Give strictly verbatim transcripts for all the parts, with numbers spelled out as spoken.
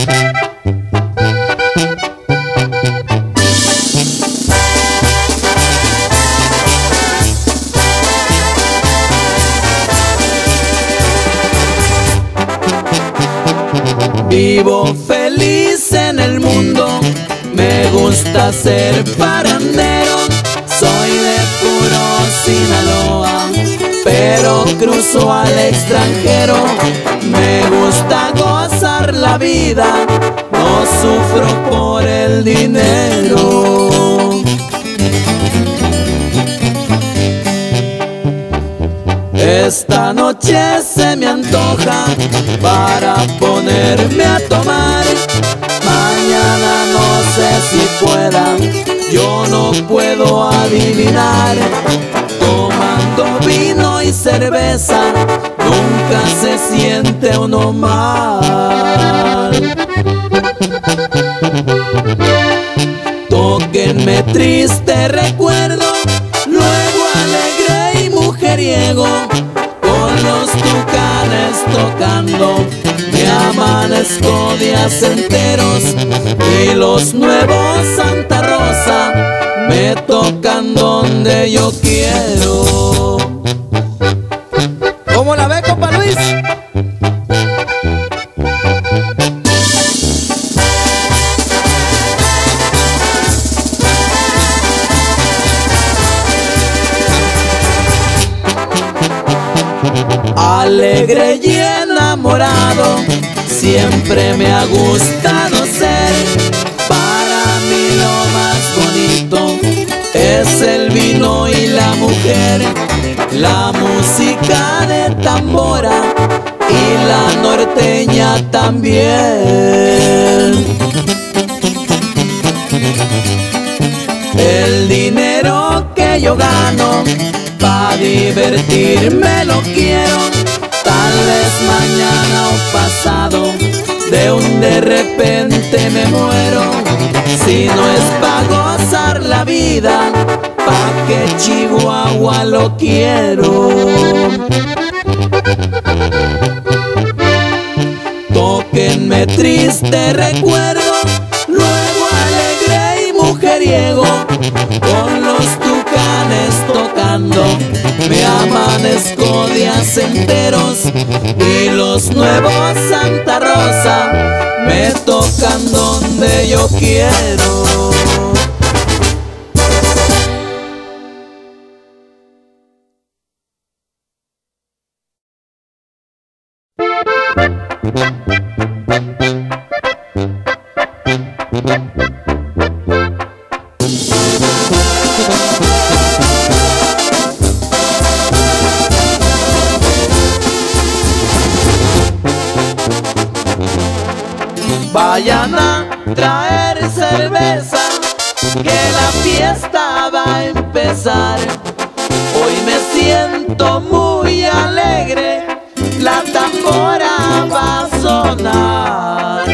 Vivo feliz en el mundo, me gusta ser parrandero. Soy de puro Sinaloa, pero cruzo al extranjero. Me gusta gozar la vida, no sufro por el dinero. Esta noche se me antoja para ponerme a tomar. Mañana no sé si pueda, yo no puedo adivinar. Tomando vino y cerveza, nunca se siente uno mal. Tóquenme triste recuerdo, luego alegre y mujeriego. Con los tucanes tocando, me amanezco días enteros. Y los nuevos Santa Rosa me tocan donde yo quiero. ¿Cómo la ve, compa Luis? Alegre y enamorado, siempre me ha gustado ser. Para mí lo más bonito es el vino y la mujer, la música de tambora y la norteña también. El dinero que yo gano, pa' divertirme lo quiero. Tal vez mañana o pasado, de un de repente me muero. Si no es pa' gozar la vida, pa' que Chihuahua lo quiero. Tóquenme triste recuerdo, luego alegre y mujeriego. Con los tucanes tocando, me amanezco días enteros. Y los nuevos Santa Rosa me tocan donde yo quiero. Vayan a traer cerveza, que la fiesta va a empezar. Hoy me siento muy alegre, la tambora va a sonar.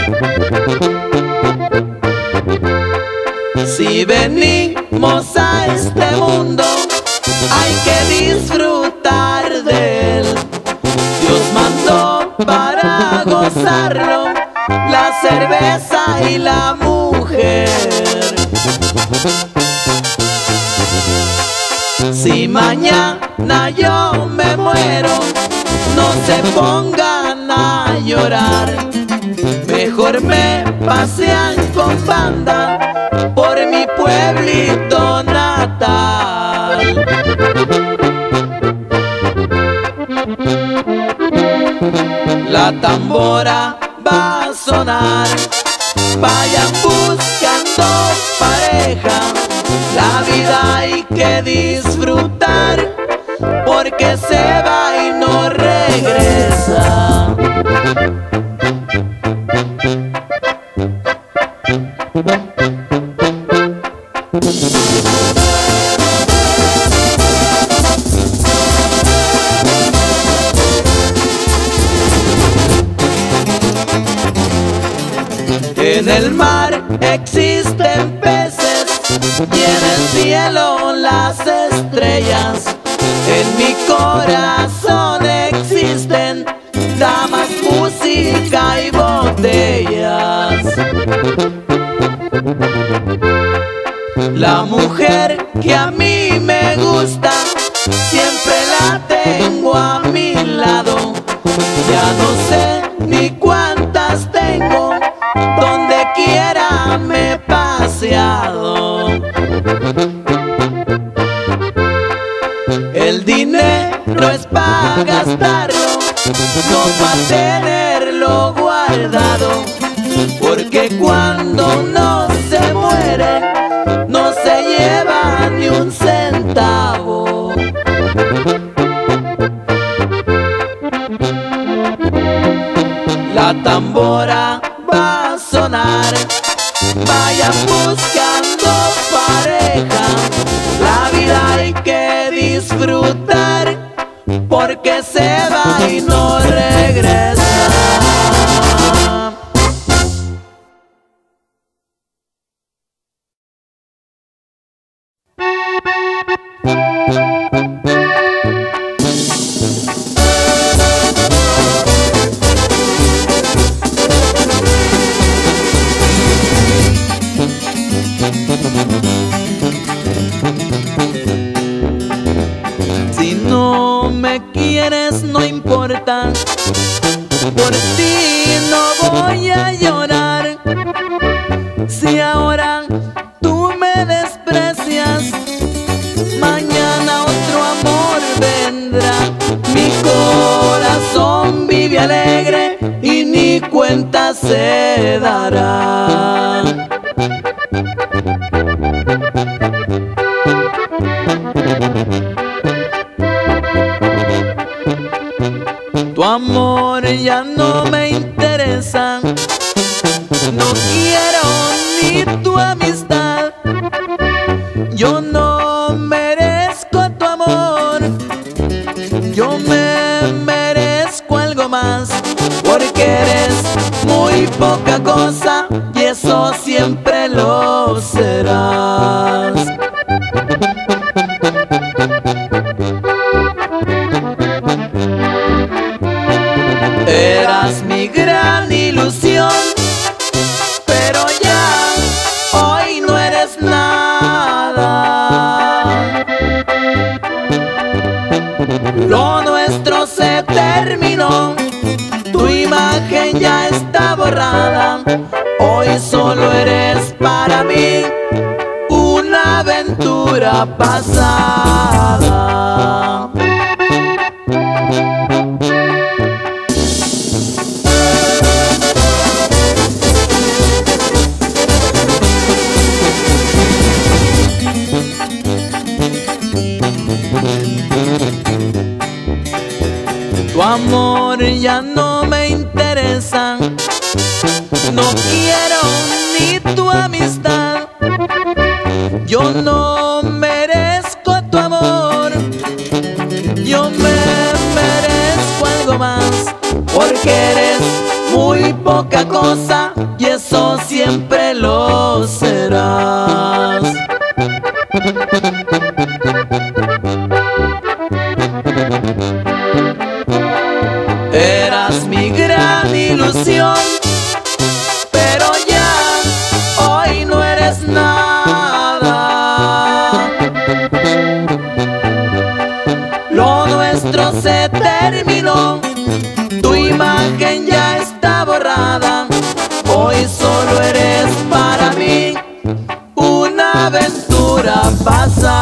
Si venimos a este mundo, hay que disfrutar de él. Dios mandó para gozarlo la cerveza y la mujer. Si mañana yo me muero, no se pongan a llorar. Mejor me pasean con banda por mi pueblito natal. La tambora va a sonar, vayan buscando pareja. La vida hay que disfrutar, porque se va y no regresa. En el mar existen peces y en el cielo las estrellas. En mi corazón existen damas, música y botellas. no sé ni cuántas tengo, donde quiera me he paseado. El dinero es para gastarlo, no para tenerlo guardado, porque cuando uno se muere no se lleva ni un centavo. La tambora va a sonar, vayan buscando pareja, la vida hay que disfrutar, porque se va y no regresa. Si no me quieres no importa, por ti no voy a llorar. Si ahora tú me desprecias, mañana otro amor vendrá. Mi corazón vive alegre y ni cuenta se dará. Tu amor ya no me interesa, no quiero ni tu amistad. Yo no merezco tu amor, yo me merezco algo más, porque eres muy poca cosa y eso siempre lo serás. Eras mi gran ilusión, pero ya hoy no eres nada. Lo nuestro se terminó, tu imagen ya está borrada. Hoy solo eres para mí una aventura pasada. Tu amor ya no me interesa, no quiero ni tu amistad. Yo no merezco tu amor, yo me merezco algo más, porque eres muy poca cosa y eso siempre lo serás. Eras mi gran ilusión, pero ya hoy no eres nada. Lo nuestro se terminó, tu imagen ya está borrada. Hoy solo eres para mí una aventura pasada.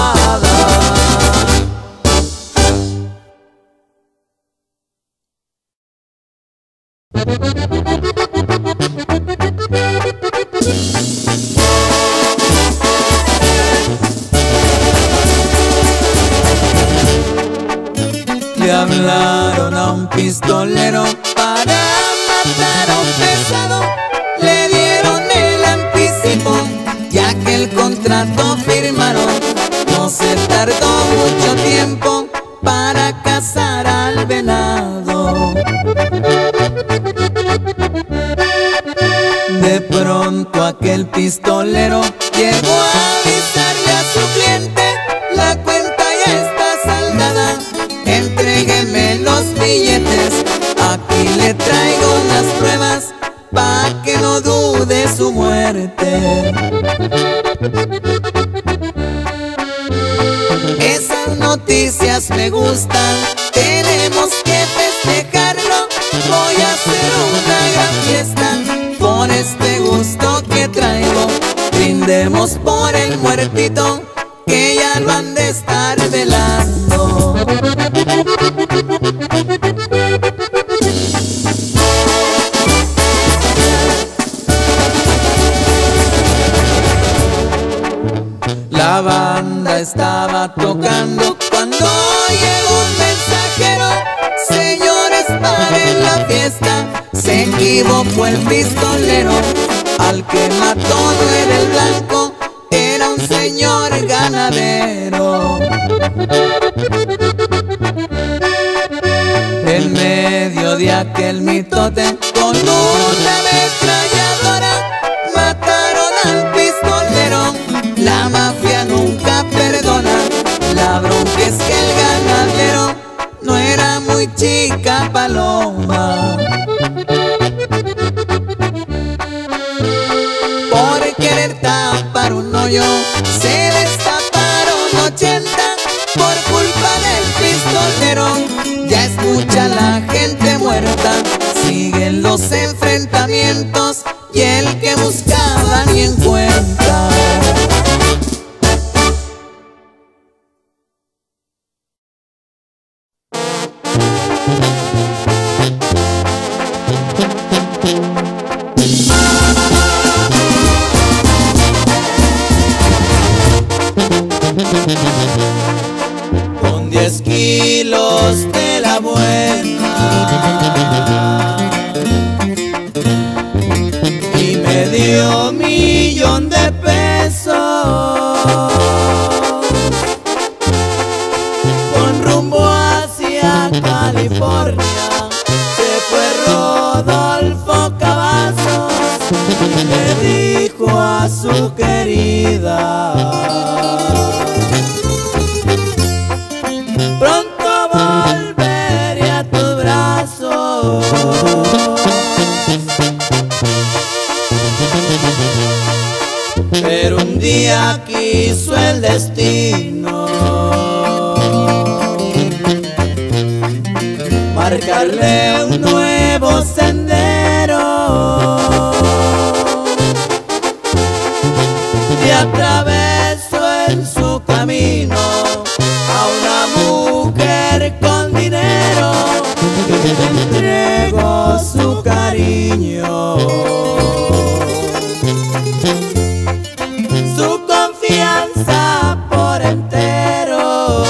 Le hablaron a un pistolero para matar a un pesado. Le dieron el anticipo, ya que el contrato firmaron. No se tardó mucho tiempo para cazar al venado. De pronto aquel pistolero llegó a avisarle a su cliente: la cuenta ya está saldada, entrégueme los billetes, aquí le traigo unas pruebas pa' que no dude su muerte. Esas noticias me gustan, tenemos que festejarlo. voy a hacer una gran fiesta por este gusto que traigo. Brindemos por el muertito que ya lo han de estar velando. La banda estaba tocando cuando llegó un mensajero. Señores, paren la fiesta, se equivocó el pistolero. Al que mató no era el blanco, era un señor ganadero. En medio de aquel mitote, con una ametralladora mataron al pistolero. La mafia nunca perdona, la bronca es que el ganadero no era muy chica paloma. Por querer tapar un hoyo se destaparon ochenta por culpa del pistolero. Ya escucha la gente muerta, siguen los enfrentamientos y el que buscaba ni encuentra. Con diez kilos de la buena y medio millón de pesos, con rumbo hacia California se fue Rodolfo Cavazos. Le dijo a su querida: pronto volveré a tus brazos. Pero un día quiso el destino marcarle un nuevo sendero, y atravesó en su camino a una mujer con dinero que le entregó su cariño, su confianza por entero.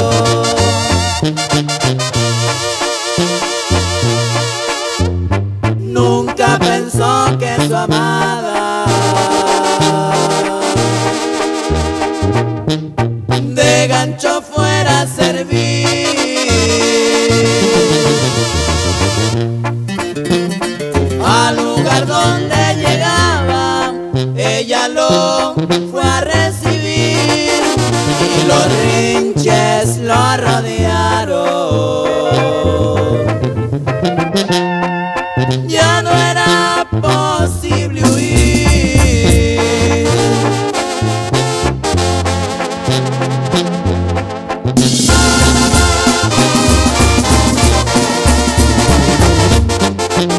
Nunca pensó que su amada de gancho fuera a servir. Al lugar donde llegaba, ella lo fue a recibir y los rinches lo rodearon. Ya no era posible huir.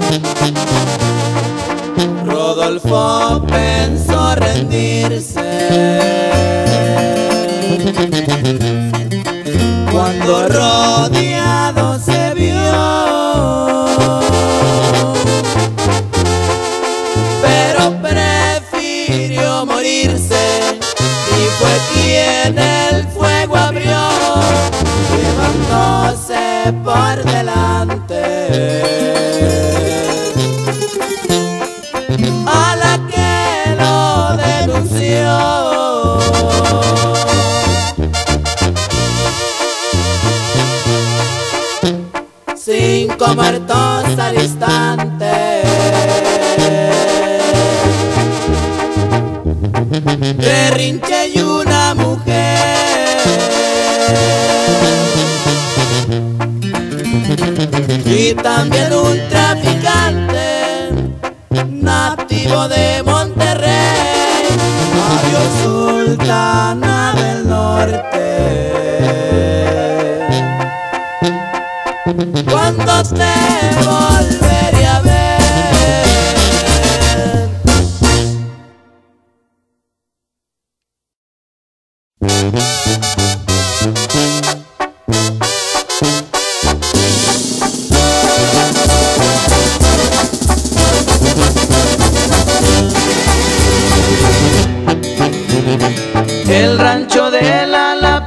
Rodolfo pensó rendirse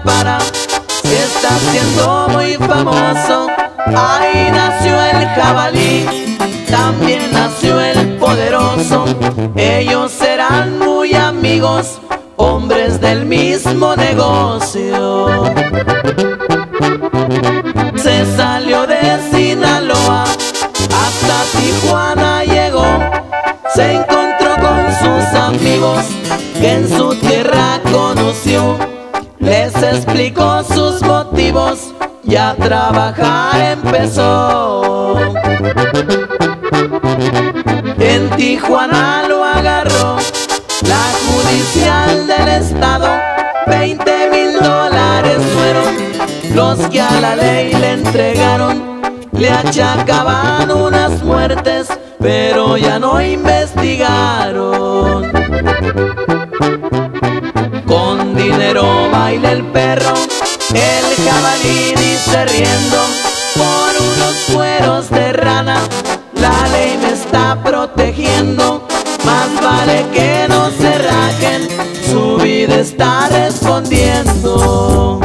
para, se está haciendo muy famoso. Ahí nació el jabalí, también nació el poderoso. Ellos serán muy amigos, hombres del mismo negocio. Se salió de Sinaloa, hasta Tijuana llegó. Se encontró con sus amigos que en su tierra conoció. Les explicó sus motivos y a trabajar empezó. En Tijuana lo agarró la judicial del estado. Veinte mil dólares fueron los que a la ley le entregaron. Le achacaban unas muertes, pero ya no investigaron. Con dinero baila el perro, el jabalí dice riendo. Por unos cueros de rana, la ley me está protegiendo. Más vale que no se rajen, su vida está respondiendo.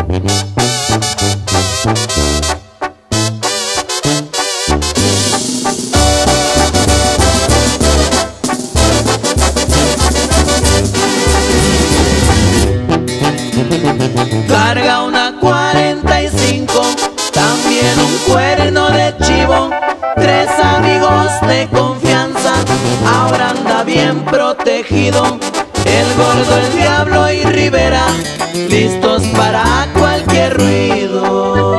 Carga una cuarenta y cinco, también un cuerno de chivo. Tres amigos de confianza, ahora anda bien protegido. El gordo, el diablo y Rivera, listos para cualquier ruido.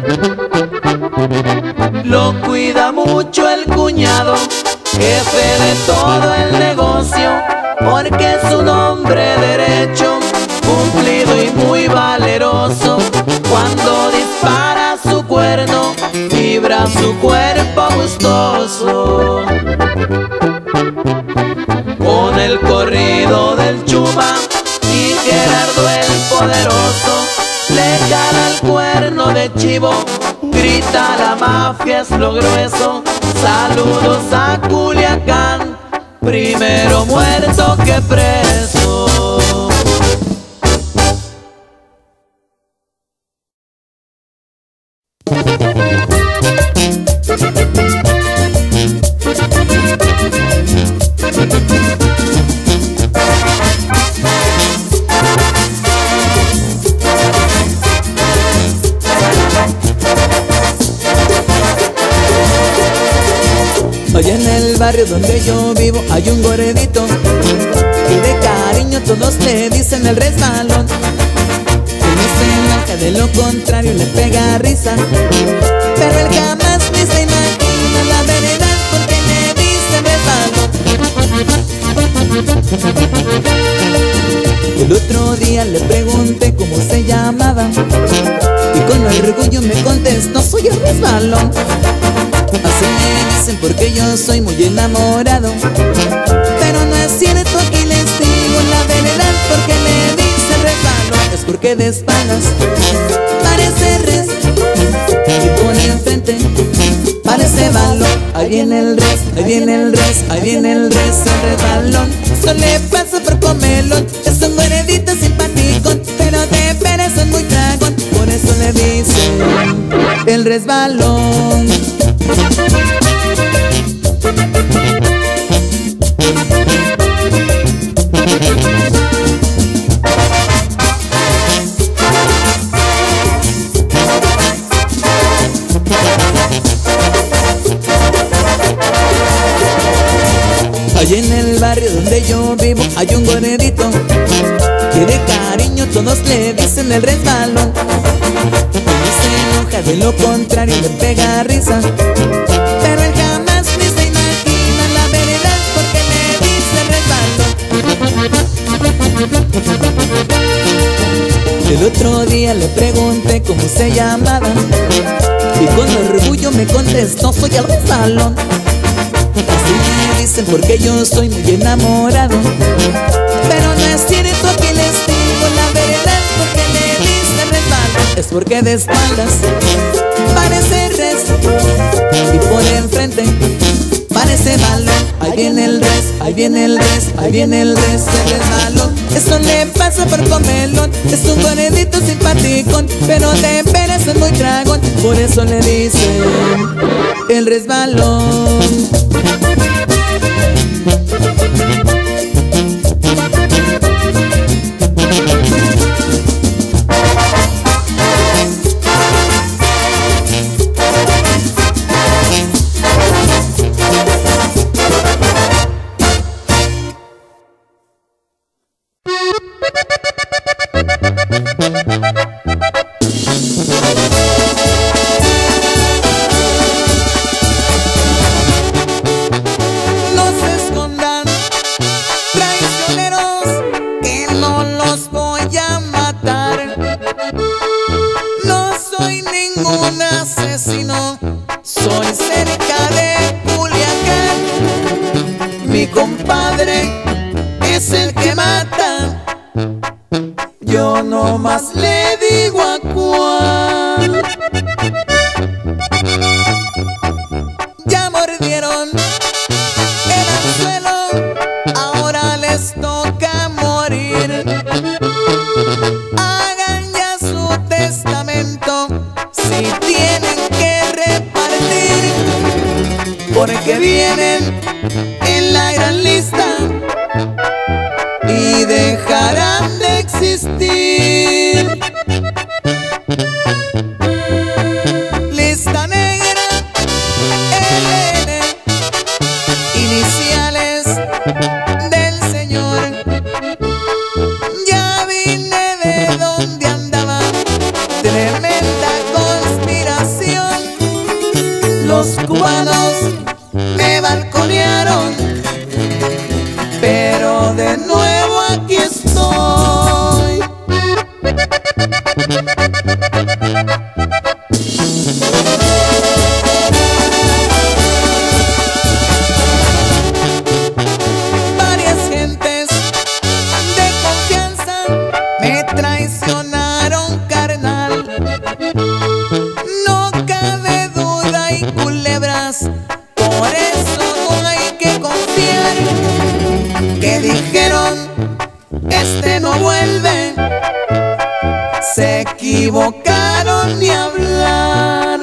Lo cuida mucho el cuñado, jefe de todo el negocio, porque es un hombre derecho, cumplido y muy valeroso. Cuando dispara su cuerno, vibra su cuerpo gustoso. Con el corrido del Chuma y Gerardo el poderoso, le gana el cuerno de chivo, grita la mafia es lo grueso. Saludos a Culiacán, primero muerto que preso. Allá en el barrio donde yo vivo hay un gordito y de cariño todos le dicen el resbalón. Que no se enoja, de lo contrario le pega risa, pero él jamás ni se imagina la verdad porque le dicen resbalón. El otro día le pregunté cómo se llamaba y con orgullo me contestó: soy el resbalón. Así me dicen porque yo soy muy enamorado, pero no es cierto, aquí les digo la verdad. Porque me dicen resbalón es porque de espaldas parece res y pone enfrente parece balón. Ahí viene el res, ahí viene el res, ahí viene el res, el resbalón. Eso le pasa por comelón, es un gordito simpaticón, pero de veras es muy dragón, por eso le dicen el resbalón. Allí en el barrio donde yo vivo hay un gordito que de cariño todos le dicen el resbalón. No se enoja, de lo contrario le pega risa, pero él jamás ni se imagina la verdad porque le dice resbalón. El otro día le pregunté cómo se llamaba y con orgullo me contestó: soy el resbalón. Así me dicen porque yo soy muy enamorado, pero no es cierto, aquí les digo la verdad. Porque le dicen resbalón es porque de espaldas parece res y por enfrente parece balón. Ahí viene el res, ahí viene el res, ahí viene el res, el resbalón. eso le pasa por comelón. Es un gordito simpaticón, pero de veras es muy dragón. Por eso le dicen el resbalón. Porque vienen en la gran lista y dejarán de existir. Lista negra, L N, iniciales del Señor. Ya vine de donde andaba, tremenda conspiración. Los cubanos me balconearon, pero de nuevo aquí estoy. Varias gentes de confianza me traicionaron, carnal. No cabe duda y culebras, por eso no hay que confiar. Que dijeron, este no vuelve. Se equivocaron ni hablar.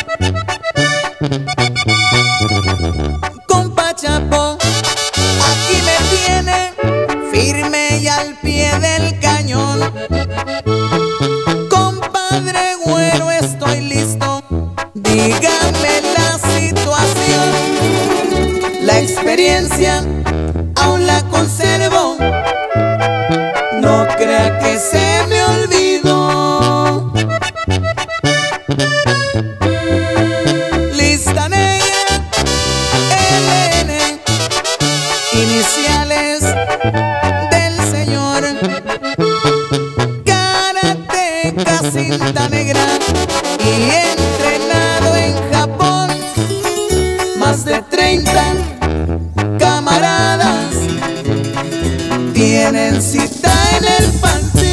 Compa Chapo, aquí me tiene, firme y al pie del cañón. Compadre Güero, estoy listo, dígame la situación. La experiencia aún la conservo, no crea que se me olvidó. Lista negra, L N, iniciales del Señor. Karateca, cinta negra y entrenado en Japón. Más de treinta camaradas tienen cita en el panteón.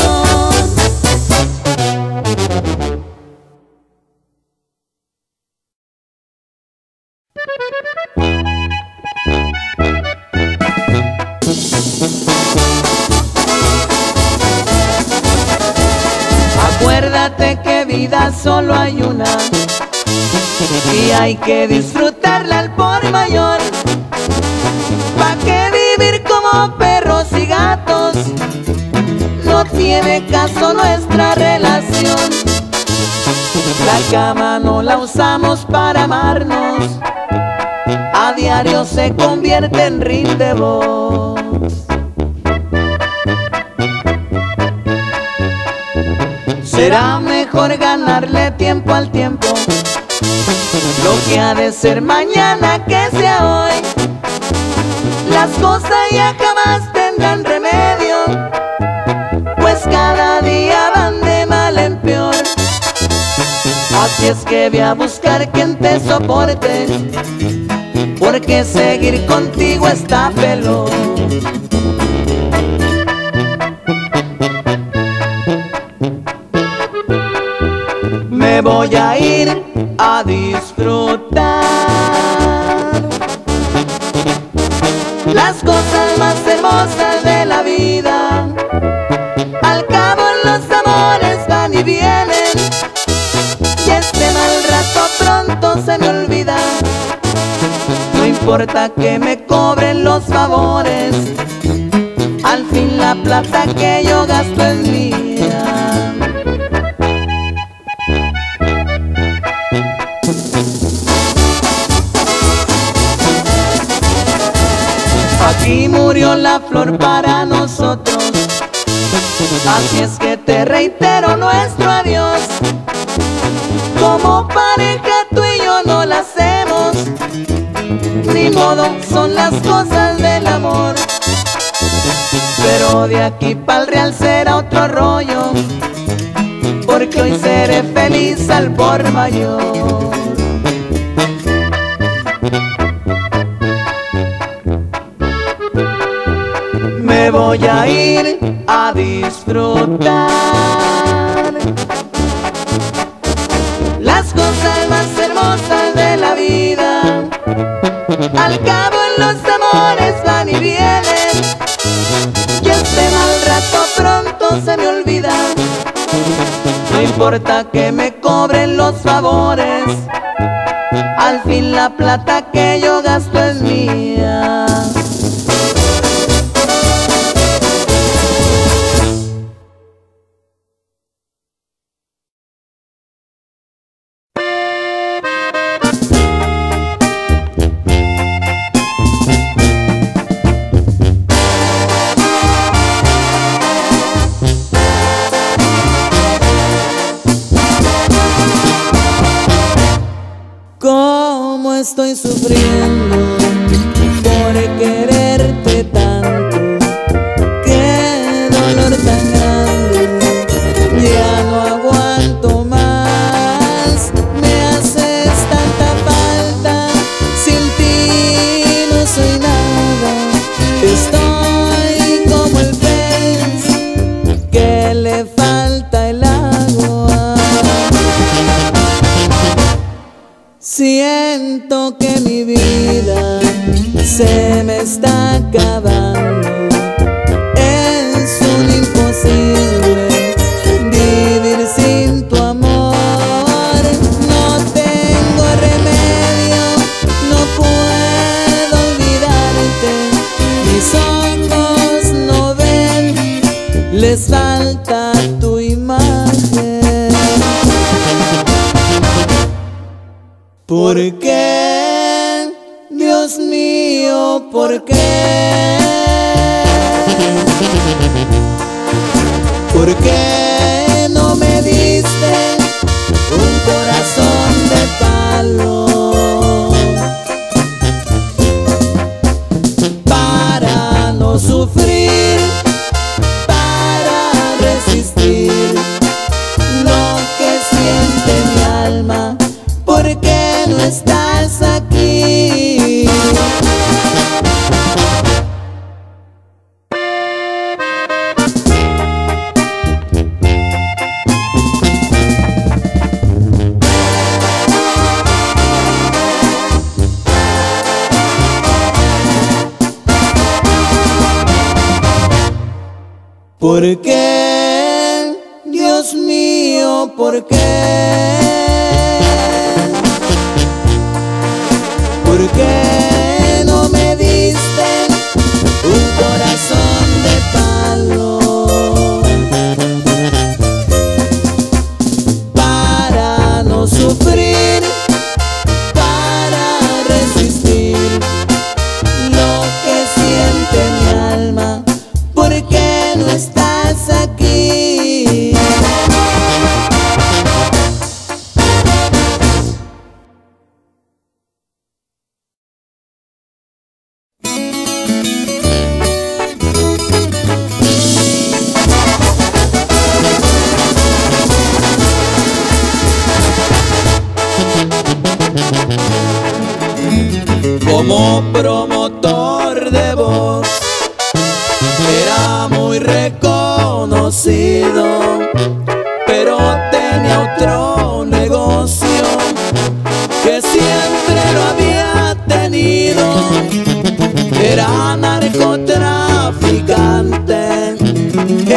Acuérdate que vida solo hay una y hay que disfrutarla al por mayor. ¿Pa' qué vivir como perros y gatos? No tiene caso nuestra relación. La cama no la usamos para amarnos, a diario se convierte en ring de voz. Será mejor ganarle tiempo al tiempo, lo que ha de ser mañana que sea hoy. Las cosas ya jamás tendrán remedio, pues cada día van de mal en peor. Así es que ve a buscar quien te soporte, porque seguir contigo está pelón. Me voy a ir a disfrutar las cosas más hermosas de la vida. Al cabo los amores van y vienen, y este mal rato pronto se me olvida. No importa que me cobren los favores, al fin la plata que yo gasto es mía. Aquí murió la flor para nosotros, así es que te reitero nuestro adiós. Como pareja tú y yo no la hacemos, ni modo, son las cosas del amor. Pero de aquí pa'l real será otro rollo, porque hoy seré feliz al por mayor. Me voy a ir a disfrutar las cosas más hermosas de la vida. Al cabo los amores van y vienen, y este mal rato pronto se me olvida. No importa que me cobren los favores, al fin la plata que yo gasto es mía. Cómo estoy sufriendo por quererte tanto, qué dolor tan grande, ya no aguanto más. Me haces tanta falta, sin ti no soy nada. Estoy como el pez que le falta el agua. Siento que mi vida se me está acabando. Es un imposible vivir sin tu amor. No tengo remedio, no puedo olvidarte. Mis ojos no ven, les falta tu imagen. ¿Por qué, Dios mío, por qué? ¿Por qué no me diste un corazón de palo para no sufrir, para resistir lo que siente mi alma? ¿Por qué no estás aquí? ¿Por qué, Dios mío, por qué? ¿Por qué no me diste un corazón de palo para no sufrir, para resistir lo que siente mi alma? ¿Por qué no estás aquí? Como promotor de voz era muy reconocido, pero tenía otro negocio que siempre lo había tenido. Era narcotraficante,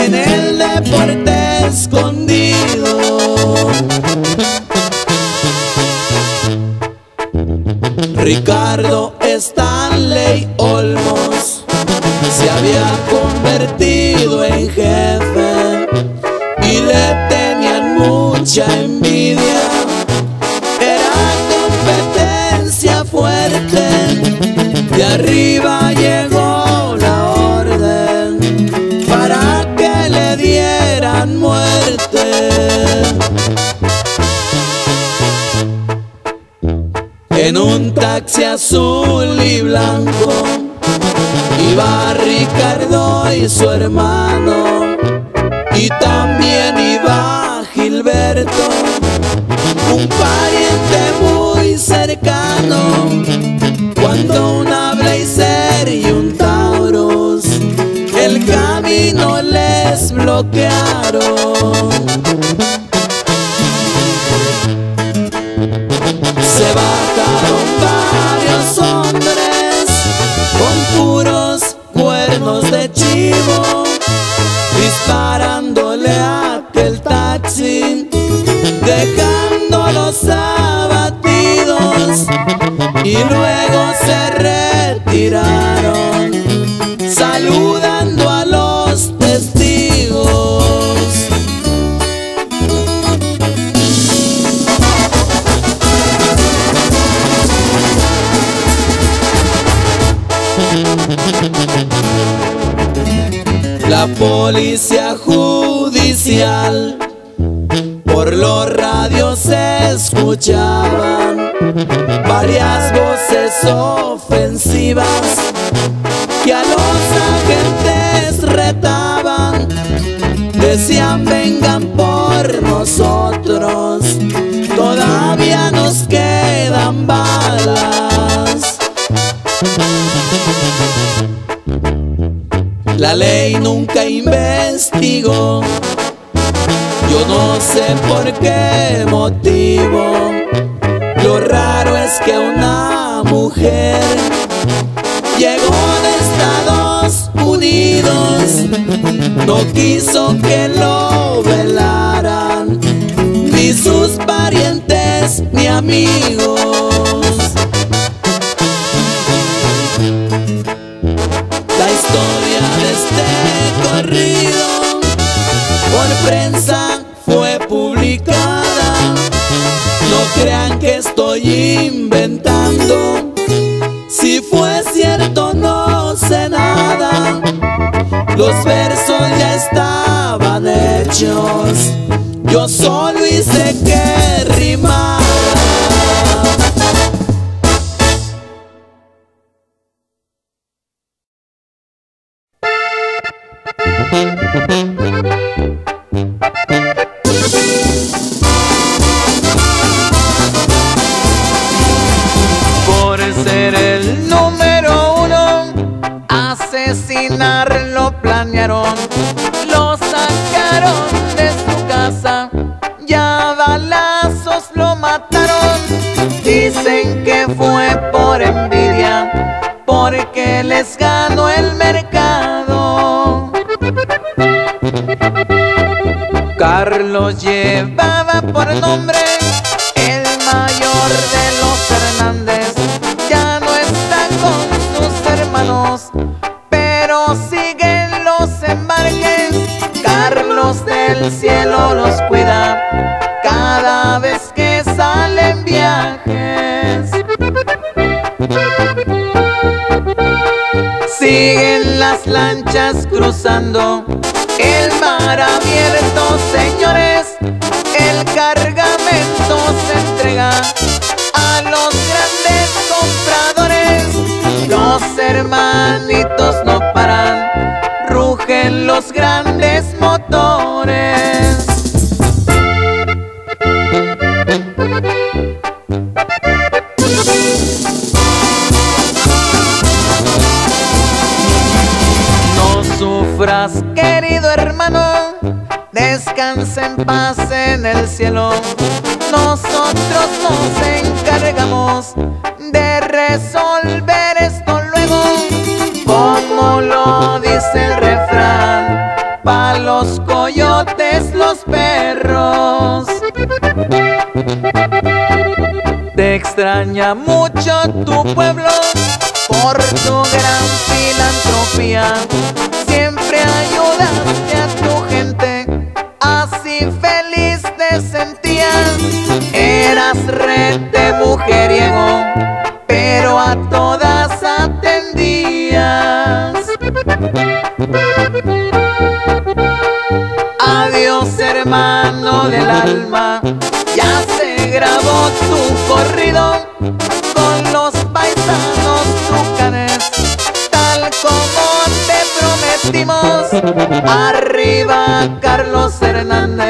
Stanley Olmos se había convertido en jefe y le tenían mucha envidia. Era competencia fuerte, de arriba llegó la orden para que le dieran muerte. En un taxi azul y blanco iba Ricardo y su hermano, y también iba Gilberto, un pariente muy cercano, cuando una Blazer y un Taurus el camino les bloquearon. Se bajaron varios hombres con puros cuernos de chivo, disparándole a aquel taxi, dejándolos abatidos, y luego se retiraron, saludando a los testigos. La policía judicial por los radios escuchaban varias voces ofensivas que a los agentes retaban. Decían: vengan por nosotros, todavía nos quedan balas. La ley nunca investigó, yo no sé por qué motivo. Lo raro es que una mujer llegó de Estados Unidos, no quiso que lo velaran ni sus parientes ni amigos. La historia de este corrido por prensa fue publicada. No crean que estoy inventando, si fue cierto no sé nada. Los versos ya estaban hechos, yo solo hice que rimara. Por ser el número uno, asesinarlo planearon. Lo sacaron de su casa, ya a balazos lo mataron. Dicen que fue por envidia, porque les ganó el mercado. Carlos llevaba por nombre el mayor de los Hernández. Ya no está con sus hermanos, pero siguen los embarques. Carlos del cielo los cuida cada vez que salen viajes. Siguen las lanchas cruzando el mar abierto, señores. El cargamento se entrega a los grandes compradores. Los hermanitos no paran, rugen los grandes motores. No sufras, querido hermano, descansa en paz en el cielo. Nosotros nos encargamos de resolver esto luego, como lo dice el refrán: pa' los coyotes los perros. Te extraña mucho tu pueblo, por tu gran filantropía. Siempre ayudaste a tu gente, así feliz te sentías. Eras rete mujeriego, pero a todas atendías. Adiós, hermano del alma, ya se grabó tu corrido con los paisanos tucanes, tal como te prometimos. Arriba Carlos Hernández.